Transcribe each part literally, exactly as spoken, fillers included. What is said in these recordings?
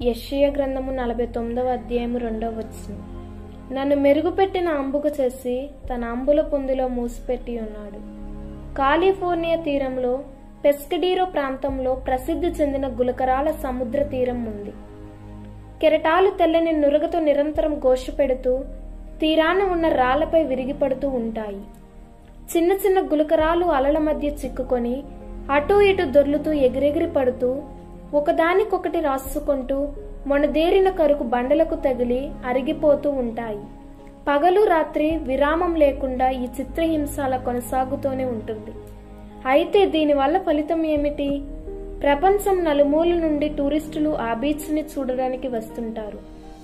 యెషయా గ్రంథము నలభై తొమ్మిదవ అధ్యాయము రెండవ వచనం. నన్ను మెరుగుపెట్టిన అంబుక చేసి తన అంబుల పొందిలో మూసిపెట్టి ఉన్నాడు. కాలిఫోర్నియా తీరంలో పెస్కడీరో ప్రాంతంలో ప్రసిద్ధి చెందిన గులకరాల సముద్ర తీరం ఉంది. కెరటాలు తెల్లని నురగతో నిరంతరం ఘోష పెడుతూ తీరాన ఉన్న రాళ్లపై విరిగిపడుతూ ఉంటాయి. చిన్న చిన్న గులకరాలు అలల మధ్య చిక్కుకొని అటూ ఇటు దొర్లుతూ ఎగిరెగిరి పడుతూ ఒకదానికొకటి రాసుకుంటూ మొనదేరిన కరుకు బండలకు తగిలి అరిగిపోతూ ఉంటాయి. పగలు రాత్రి విరామం లేకుండా ఈ చిత్రహింస అలా కొనసాగుతూనే ఉంటుంది. అయితే దీనివల్ల ఫలితం ఏమిటి? ప్రపంచం నలుమూల నుండి టూరిస్టులు ఆ బీచ్ ని చూడడానికి వస్తుంటారు.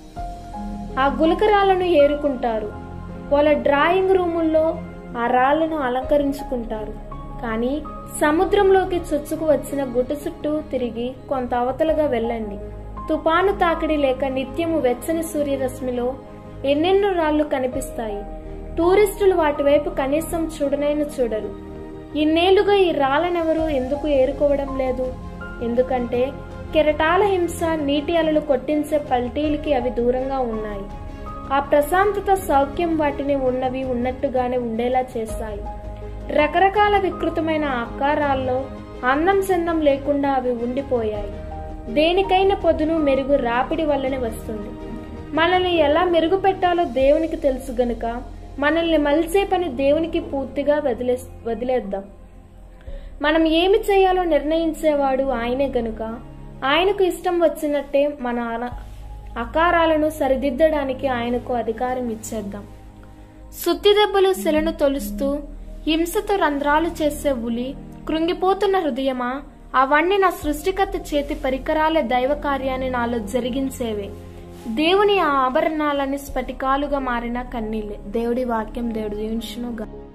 ఆ గులకరాలను ఏరుకుంటారు. వాళ్ళ డ్రాయింగ్ రూముల్లో ఆ రాళ్లను అలంకరించుకుంటారు. కానీ సముద్రంలోకి చొచ్చుకు వచ్చిన గుట్ట చుట్టూ తిరిగి కొంత అవతలగా వెళ్ళండి. తుపాను తాకిడి లేక నిత్యము వెచ్చని సూర్యరశ్మిలో ఎన్నెన్నో రాళ్లు కనిపిస్తాయి. టూరిస్టులు వాటి వైపు కనీసం చూడనైనా చూడరు. ఇన్నేళ్లుగా ఈ రాళ్లనెవరూ ఎందుకు ఏరుకోవడం లేదు? ఎందుకంటే కెరటాల హింస, నీటి అలలు కొట్టించే పల్టీలకి అవి దూరంగా ఉన్నాయి. ఆ ప్రశాంతత, సౌఖ్యం వాటిని ఉన్నవి ఉన్నట్టుగానే ఉండేలా చేస్తాయి. రకరకాల వికృతమైన ఆకారాల్లో అందం చందం లేకుండా అవి ఉండిపోయాయి. దేనికైనా పొదును మెరుగు రాపిడి వల్లనే వస్తుంది. మనల్ని ఎలా మెరుగు పెట్టాలో దేవునికి తెలుసు గనుక మనల్ని మలిచే పని దేవునికి పూర్తిగా వదిలే వదిలేద్దాం. మనం ఏమి చేయాలో నిర్ణయించేవాడు ఆయనే గనుక ఆయనకు ఇష్టం వచ్చినట్టే మన ఆకారాలను సరిదిద్దడానికి ఆయనకు అధికారం ఇచ్చేద్దాం. సుత్తి దెబ్బలు శిలను తొలుస్తూ హింసతో రంధ్రాలు చేసే ఉలి, కృంగిపోతున్న హృదయమా, అవన్నీ నా సృష్టికర్త చేతి పరికరాలే దైవ కార్యాన్ని నాలో జరిగించేవే. దేవుని ఆ ఆభరణాలని స్ఫటికాలుగా మారిన కన్నీళ్లే. దేవుడి వాక్యం దేవుడు దీవించును గాక.